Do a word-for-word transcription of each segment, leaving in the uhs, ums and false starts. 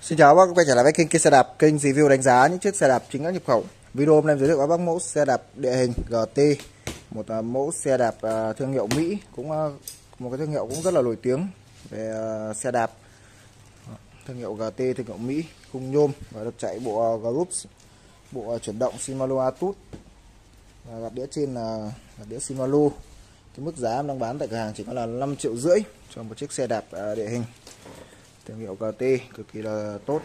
Xin chào các bác quay trở lại với kênh, kênh xe đạp, kênh review đánh giá những chiếc xe đạp chính hãng nhập khẩu. Video hôm nay giới thiệu các bác mẫu xe đạp địa hình giê tê, một uh, mẫu xe đạp uh, thương hiệu Mỹ, cũng uh, một cái thương hiệu cũng rất là nổi tiếng về uh, xe đạp. Thương hiệu giê tê, thương hiệu Mỹ, khung nhôm và được chạy bộ uh, group, bộ uh, chuyển động Shimano Atus. Và gạt đĩa trên là uh, đĩa Shimano. Cái mức giá em đang bán tại cửa hàng chỉ có là năm triệu rưỡi cho một chiếc xe đạp uh, địa hình thương hiệu giê tê, cực kỳ là tốt.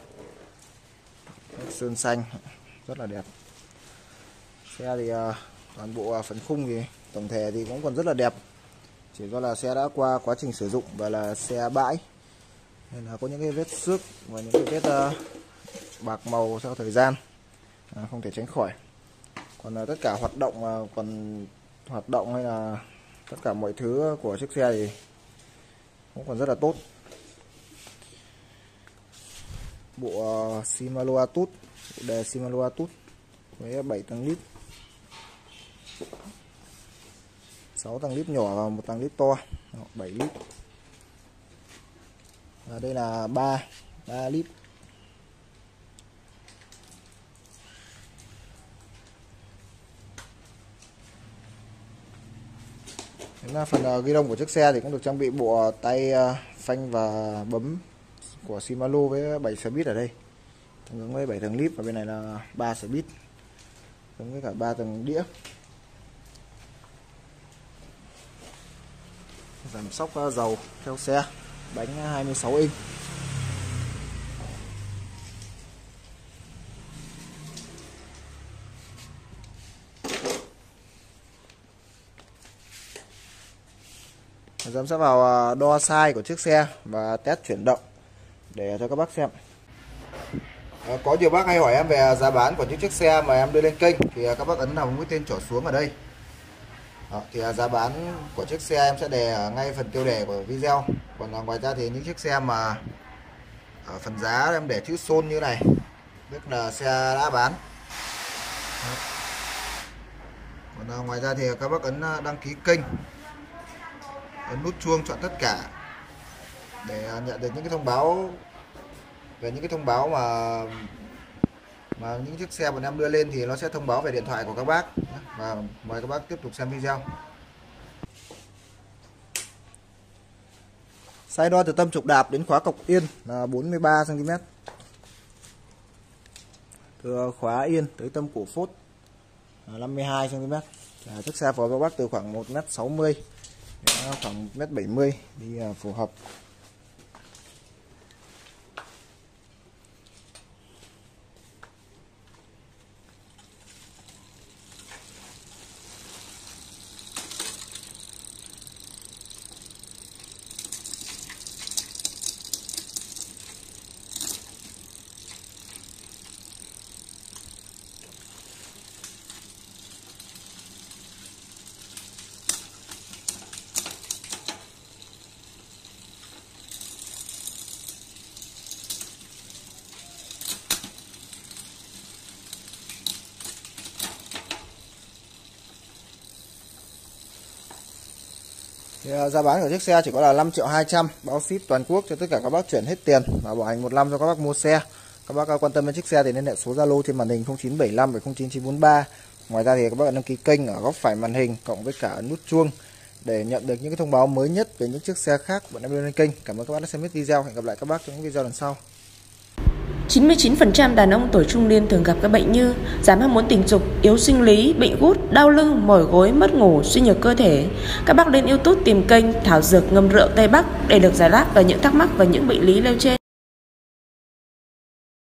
Sơn xanh rất là đẹp. Xe thì uh, toàn bộ uh, phần khung thì tổng thể thì cũng còn rất là đẹp, chỉ do là xe đã qua quá trình sử dụng và là xe bãi nên là có những cái vết xước và những cái vết uh, bạc màu sau thời gian, à, không thể tránh khỏi. Còn uh, tất cả hoạt động uh, còn hoạt động hay là tất cả mọi thứ của chiếc xe thì cũng còn rất là tốt. Bộ uh, Shimano Atus, bộ đề Shimano Atus với bảy tầng lít, sáu tầng lít nhỏ và một tầng lít to, bảy lít. Và đây là ba ba lít. Đến phần uh, ghi đông của chiếc xe thì cũng được trang bị bộ tay uh, phanh và bấm của Shimano với bảy xe bit ở đây, tương ứng với bảy tầng lip, và bên này là ba xe bit giống với cả ba tầng đĩa. Giảm sóc dầu theo xe, bánh hai mươi sáu inch. Dám sẽ vào đo size của chiếc xe và test chuyển động để cho các bác xem. À, có nhiều bác hay hỏi em về giá bán của những chiếc xe mà em đưa lên kênh thì các bác ấn vào mũi tên trỏ xuống ở đây. À, thì giá bán của chiếc xe em sẽ đề ở ngay phần tiêu đề của video. Còn ngoài ra thì những chiếc xe mà ở phần giá em để chữ xôn như này, tức là xe đã bán. À. Còn ngoài ra thì các bác ấn đăng ký kênh, ấn nút chuông chọn tất cả để nhận được những cái thông báo về những cái thông báo mà mà những chiếc xe bọn em đưa lên thì nó sẽ thông báo về điện thoại của các bác. Và mời các bác tiếp tục xem video. Size đo từ tâm trục đạp đến khóa cọc yên là bốn mươi ba xăng ti mét. Từ khóa yên tới tâm cổ phốt là năm mươi hai xăng ti mét. À, chiếc xe phù hợp các bác từ khoảng một mét sáu mươi đến khoảng một mét bảy mươi đi phù hợp. Thì giá bán của chiếc xe chỉ có là năm triệu hai trăm, bao ship toàn quốc cho tất cả các bác chuyển hết tiền và bảo hành một năm cho các bác mua xe. Các bác quan tâm đến chiếc xe thì liên hệ số Zalo trên màn hình không chín bảy năm bảy không chín chín bốn ba. Ngoài ra thì các bác đăng ký kênh ở góc phải màn hình cộng với cả ấn nút chuông để nhận được những cái thông báo mới nhất về những chiếc xe khác bọn em đưa lên kênh. Cảm ơn các bác đã xem hết video. Hẹn gặp lại các bác trong những video lần sau. chín mươi chín phần trăm đàn ông tuổi trung niên thường gặp các bệnh như giảm ham muốn tình dục, yếu sinh lý, bệnh gút, đau lưng, mỏi gối, mất ngủ, suy nhược cơ thể. Các bác lên YouTube tìm kênh Thảo Dược Ngâm Rượu Tây Bắc để được giải đáp về những thắc mắc và những bệnh lý nêu trên.